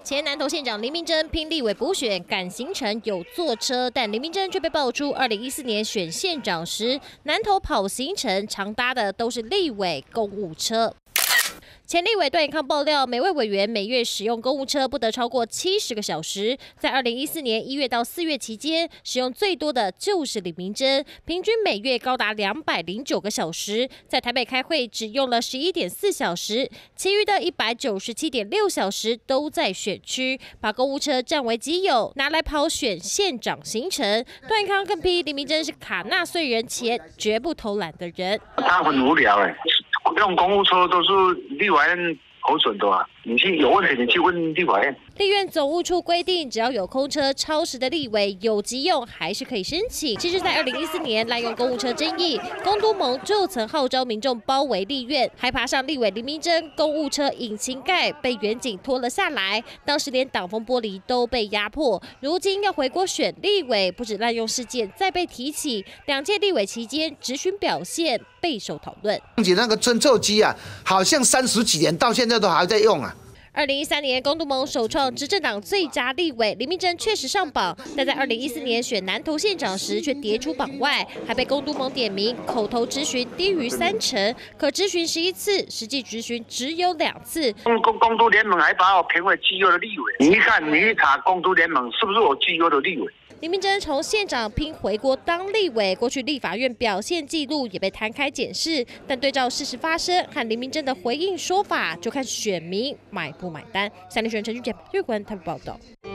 前南投县长林明珍拼立委补选赶行程有坐车，但林明珍却被爆出2014年选县长时，南投跑行程常搭的都是立委公务车。 前立委段永康爆料，每位委员每月使用公务车不得超过70个小时。在2014年1月到4月期间，使用最多的就是林明珍，平均每月高达209个小时。在台北开会只用了11.4小时，其余的197.6小时都在选区，把公务车占为己有，拿来跑选县长行程。段永康更批林明珍是卡纳税人钱，绝不偷懒的人。 他很无聊用公务车都是立法院核准的啊，你去有问题你去问立法院。 立院总务处规定，只要有空车超时的立委有急用，还是可以申请。其实，在2014年滥用公务车争议，公都盟就曾号召民众包围立院，还爬上立委林明珍公务车引擎盖，被远警拖了下来。当时连挡风玻璃都被压破。如今要回国选立委，不止滥用事件再被提起，两届立委期间质询表现备受讨论。 那个侦测机啊，好像30几年到现在都还在用啊。 2013年，公都盟首创执政党最佳立委林明珍确实上榜，但在2014年选南投县长时却跌出榜外，还被公都盟点名口头质询低于30%，可质询11次，实际质询只有2次。 公都联盟还把我评为绩优的立委，你一查公都联盟是不是我绩优的立委？ 林明珍从县长拼回国当立委，过去立法院表现记录也被摊开检视，但对照事实发生和林明珍的回应说法，就看选民买不买单。三立新闻陈俊杰、岳冠台北报道。